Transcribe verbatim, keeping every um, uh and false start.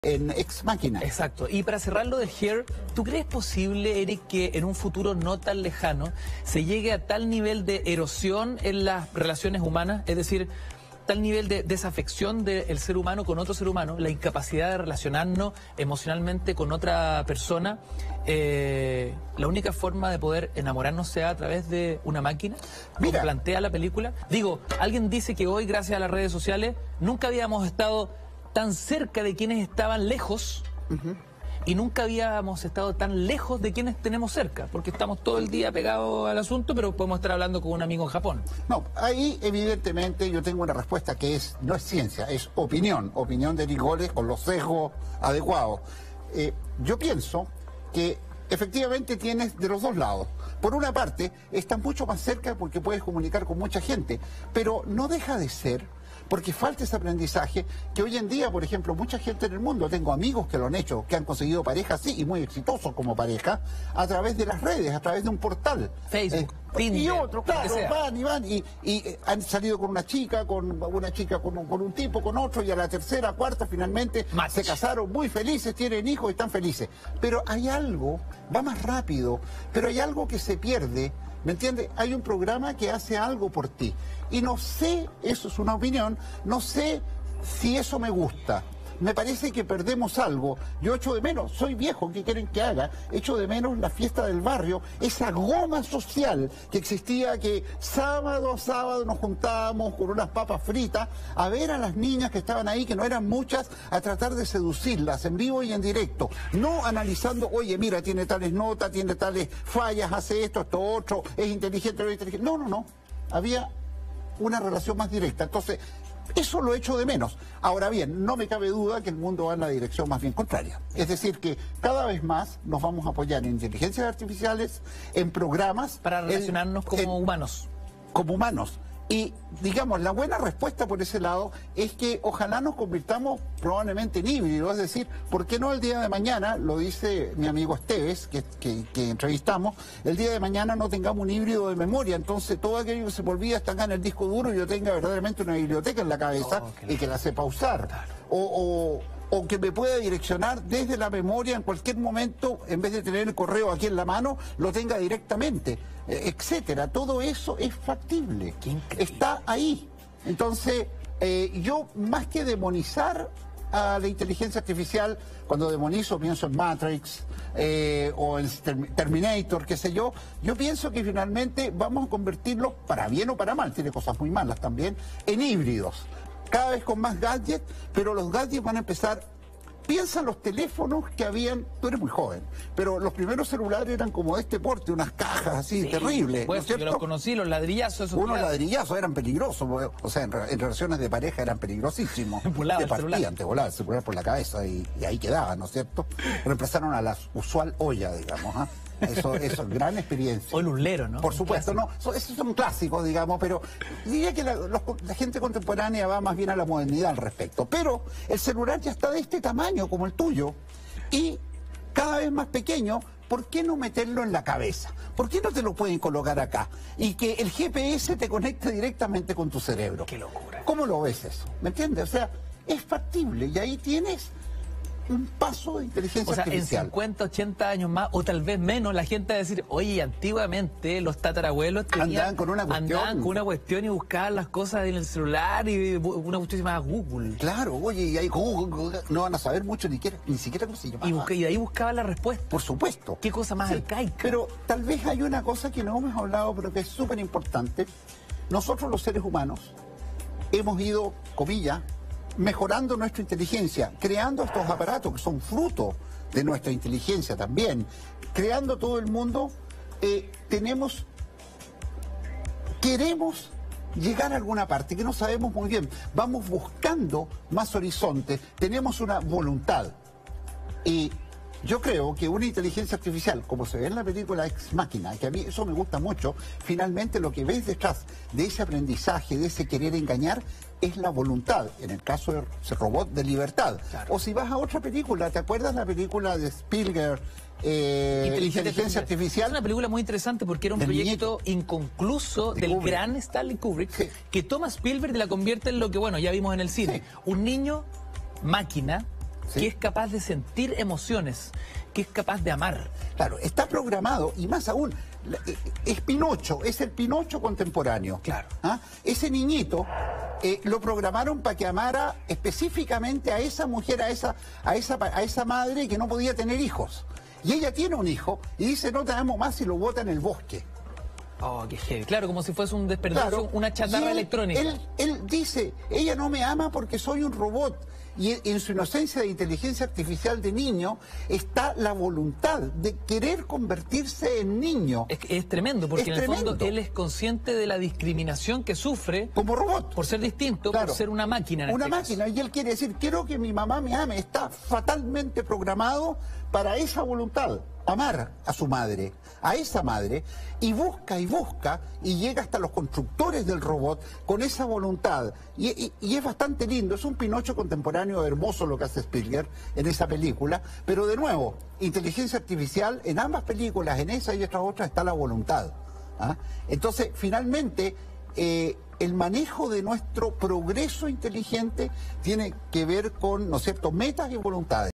En Ex Machina. Exacto. Y para cerrar lo del Her, ¿tú crees posible, Eric, que en un futuro no tan lejano se llegue a tal nivel de erosión en las relaciones humanas? Es decir, tal nivel de desafección del ser humano con otro ser humano, la incapacidad de relacionarnos emocionalmente con otra persona, eh, la única forma de poder enamorarnos sea a través de una máquina, como Mira. plantea la película. Digo, alguien dice que hoy, gracias a las redes sociales, nunca habíamos estado tan cerca de quienes estaban lejos, uh-huh, y nunca habíamos estado tan lejos de quienes tenemos cerca, porque estamos todo el día pegados al asunto, pero podemos estar hablando con un amigo en Japón. No, ahí evidentemente yo tengo una respuesta que es no es ciencia, es opinión, opinión de Eric Goles con los sesgos adecuados. Eh, yo pienso que efectivamente tienes de los dos lados. Por una parte, estás mucho más cerca porque puedes comunicar con mucha gente, pero no deja de ser, porque falta ese aprendizaje, que hoy en día, por ejemplo, mucha gente en el mundo, tengo amigos que lo han hecho, que han conseguido pareja así y muy exitosos como pareja, a través de las redes, a través de un portal. Facebook, eh, Tinder, y otro, claro, sea. van y van, y, y eh, han salido con una chica, con una chica con un, con un tipo, con otro, y a la tercera, cuarta, finalmente Match. Se casaron muy felices, tienen hijos y están felices. Pero hay algo, va más rápido, pero hay algo que se pierde. ¿Me entiendes? Hay un programa que hace algo por ti. Y no sé, eso es una opinión, no sé si eso me gusta. Me parece que perdemos algo. Yo echo de menos, soy viejo, ¿qué quieren que haga? Echo de menos la fiesta del barrio, esa goma social que existía, que sábado a sábado nos juntábamos con unas papas fritas a ver a las niñas que estaban ahí, que no eran muchas, a tratar de seducirlas en vivo y en directo. No analizando, oye, mira, tiene tales notas, tiene tales fallas, hace esto, esto otro, es inteligente, no es inteligente. No, no, no. Había una relación más directa. Entonces, eso lo echo de menos. Ahora bien, no me cabe duda que el mundo va en la dirección más bien contraria. Es decir, que cada vez más nos vamos a apoyar en inteligencias artificiales, en programas... Para relacionarnos en, como en, humanos. Como humanos. Y, digamos, la buena respuesta por ese lado es que ojalá nos convirtamos probablemente en híbridos, es decir, ¿por qué no el día de mañana, lo dice mi amigo Esteves, que, que, que entrevistamos, el día de mañana no tengamos un híbrido de memoria, entonces todo aquello que se me olvida está acá en el disco duro y yo tenga verdaderamente una biblioteca en la cabeza oh, y que la sepa usar? Claro. O... o o que me pueda direccionar desde la memoria en cualquier momento, en vez de tener el correo aquí en la mano, lo tenga directamente, eh, etcétera. Todo eso es factible, está ahí. Entonces, eh, yo más que demonizar a la inteligencia artificial, cuando demonizo pienso en Matrix eh, o en Terminator, qué sé yo, yo pienso que finalmente vamos a convertirlo, para bien o para mal, tiene cosas muy malas también, en híbridos. Cada vez con más gadgets, pero los gadgets van a empezar... Piensa en los teléfonos que habían, tú eres muy joven, pero los primeros celulares eran como de este porte, unas cajas así, sí, terribles. Pues ¿no yo los conocí, los ladrillazos. Esos Unos ladrillazos eran peligrosos, o sea, en, en relaciones de pareja eran peligrosísimos. Volaba te partían, te volaba el celular por la cabeza y, y ahí quedaba, ¿no es cierto? Reemplazaron a la usual olla, digamos, ¿ah? ¿eh? Eso, eso es gran experiencia. O el ulero, ¿no? Por supuesto, no. So, esos son clásicos, digamos, pero diría que la, los, la gente contemporánea va más bien a la modernidad al respecto. Pero el celular ya está de este tamaño, como el tuyo, y cada vez más pequeño. ¿Por qué no meterlo en la cabeza? ¿Por qué no te lo pueden colocar acá? Y que el G P S te conecte directamente con tu cerebro. ¡Qué locura! ¿Cómo lo ves eso? ¿Me entiendes? O sea, es factible y ahí tienes un paso de inteligencia o sea, artificial. En cincuenta, ochenta años más, o tal vez menos, la gente va a decir, oye, antiguamente los tatarabuelos tenían, andaban con una cuestión. Andaban con una cuestión y buscaban las cosas en el celular y una cuestión llamada Google. Claro, oye, y ahí Google, no van a saber mucho ni, quiera, ni siquiera cómo se llama. Y, busca, y de ahí buscaban la respuesta. Por supuesto. Qué cosa más sí, arcaica. Pero tal vez hay una cosa que no hemos hablado, pero que es súper importante. Nosotros los seres humanos hemos ido, comillas, mejorando nuestra inteligencia, creando estos aparatos que son fruto de nuestra inteligencia también, creando todo el mundo, eh, tenemos, queremos llegar a alguna parte que no sabemos muy bien, vamos buscando más horizontes, tenemos una voluntad. Y yo creo que una inteligencia artificial, como se ve en la película Ex Machina, que a mí eso me gusta mucho, finalmente lo que ves detrás de ese aprendizaje, de ese querer engañar, es la voluntad, en el caso de ese robot de libertad. Claro. O si vas a otra película, ¿te acuerdas la película de Spielberg, eh, Inteligencia, Inteligencia Artificial? Es una película muy interesante porque era un proyecto niñito. inconcluso de del Kubrick. gran Stanley Kubrick, sí. que toma Spielberg y la convierte en lo que, bueno, ya vimos en el cine. Sí. Un niño máquina Sí. que es capaz de sentir emociones, que es capaz de amar. Claro, está programado, y más aún, es Pinocho, es el Pinocho contemporáneo. Claro. ¿Ah? Ese niñito eh, lo programaron para que amara específicamente a esa mujer, a esa, a, esa, a esa madre que no podía tener hijos. Y ella tiene un hijo y dice, no te amo más, y lo bota en el bosque. Oh, qué heavy. Claro, como si fuese un desperdicio, Claro. una chatarra Y él, electrónica. Él, él dice, ella no me ama porque soy un robot. Y en su inocencia de inteligencia artificial de niño está la voluntad de querer convertirse en niño. Es, es tremendo, porque Es en el tremendo. fondo él es consciente de la discriminación que sufre Como robot. por ser distinto, Claro. por ser una máquina en Una este máquina, caso. y él quiere decir, quiero que mi mamá me ame. Está fatalmente programado para esa voluntad, amar a su madre, a esa madre, y busca y busca y llega hasta los constructores del robot con esa voluntad. Y, y- y es bastante lindo, es un Pinocho contemporáneo hermoso lo que hace Spielberg en esa película, pero de nuevo, inteligencia artificial, en ambas películas, en esa y otras otras, está la voluntad. ¿Ah? Entonces, finalmente, eh, el manejo de nuestro progreso inteligente tiene que ver con, ¿no es cierto?, metas y voluntades.